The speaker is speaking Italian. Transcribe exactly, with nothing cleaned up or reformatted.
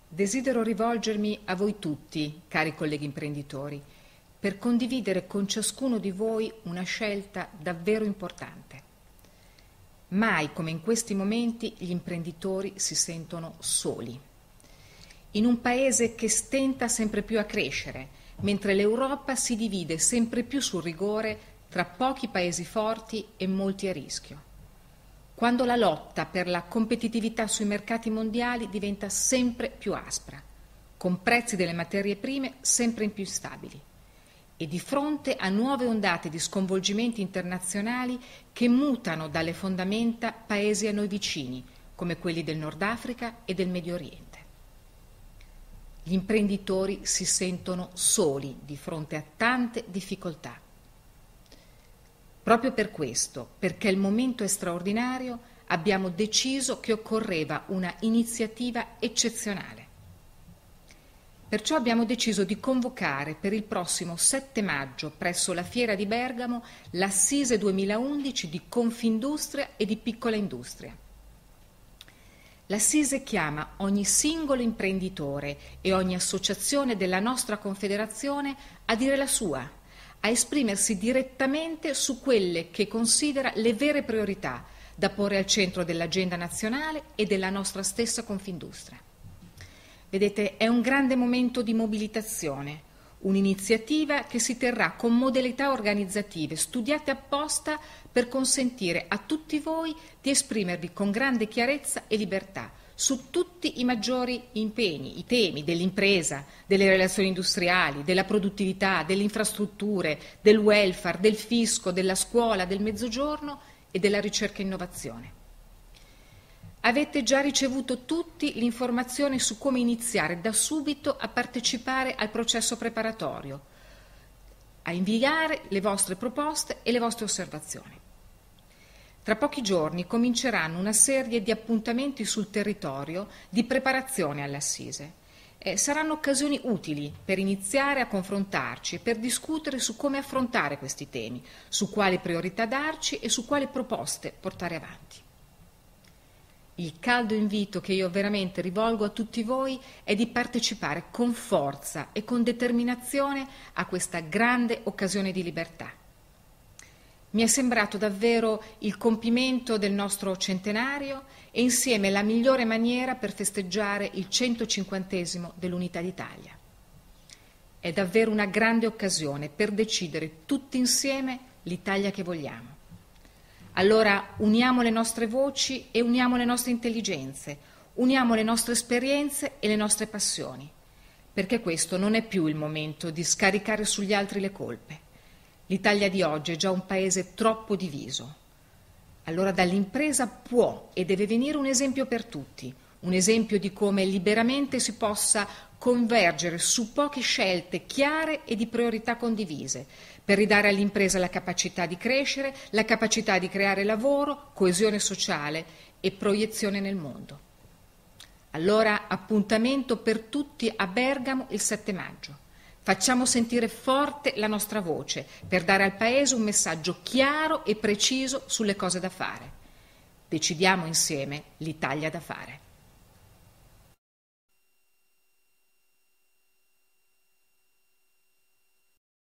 Desidero rivolgermi a voi tutti, cari colleghi imprenditori, per condividere con ciascuno di voi una scelta davvero importante. Mai come in questi momenti gli imprenditori si sentono soli. In un paese che stenta sempre più a crescere, mentre l'Europa si divide sempre più sul rigore tra pochi paesi forti e molti a rischio. Quando la lotta per la competitività sui mercati mondiali diventa sempre più aspra, con prezzi delle materie prime sempre più instabili, e di fronte a nuove ondate di sconvolgimenti internazionali che mutano dalle fondamenta paesi a noi vicini, come quelli del Nord Africa e del Medio Oriente. Gli imprenditori si sentono soli di fronte a tante difficoltà. Proprio per questo, perché il momento è straordinario, abbiamo deciso che occorreva una iniziativa eccezionale. Perciò abbiamo deciso di convocare per il prossimo sette maggio presso la Fiera di Bergamo l'Assise duemilaundici di Confindustria e di Piccola Industria. L'Assise chiama ogni singolo imprenditore e ogni associazione della nostra Confederazione a dire la sua, a esprimersi direttamente su quelle che considera le vere priorità da porre al centro dell'agenda nazionale e della nostra stessa Confindustria. Vedete, è un grande momento di mobilitazione, un'iniziativa che si terrà con modalità organizzative studiate apposta per consentire a tutti voi di esprimervi con grande chiarezza e libertà su tutti i maggiori impegni, i temi dell'impresa, delle relazioni industriali, della produttività, delle infrastrutture, del welfare, del fisco, della scuola, del mezzogiorno e della ricerca e innovazione. Avete già ricevuto tutti l'informazione su come iniziare da subito a partecipare al processo preparatorio, a inviare le vostre proposte e le vostre osservazioni. Tra pochi giorni cominceranno una serie di appuntamenti sul territorio di preparazione all'Assise. Eh, saranno occasioni utili per iniziare a confrontarci e per discutere su come affrontare questi temi, su quali priorità darci e su quali proposte portare avanti. Il caldo invito che io veramente rivolgo a tutti voi è di partecipare con forza e con determinazione a questa grande occasione di libertà. Mi è sembrato davvero il compimento del nostro centenario e insieme la migliore maniera per festeggiare il centocinquantesimo dell'Unità d'Italia. È davvero una grande occasione per decidere tutti insieme l'Italia che vogliamo. Allora uniamo le nostre voci e uniamo le nostre intelligenze, uniamo le nostre esperienze e le nostre passioni, perché questo non è più il momento di scaricare sugli altri le colpe. L'Italia di oggi è già un paese troppo diviso. Allora dall'impresa può e deve venire un esempio per tutti, un esempio di come liberamente si possa convergere su poche scelte chiare e di priorità condivise, per ridare all'impresa la capacità di crescere, la capacità di creare lavoro, coesione sociale e proiezione nel mondo. Allora appuntamento per tutti a Bergamo il sette maggio. Facciamo sentire forte la nostra voce per dare al Paese un messaggio chiaro e preciso sulle cose da fare. Decidiamo insieme l'Italia da fare.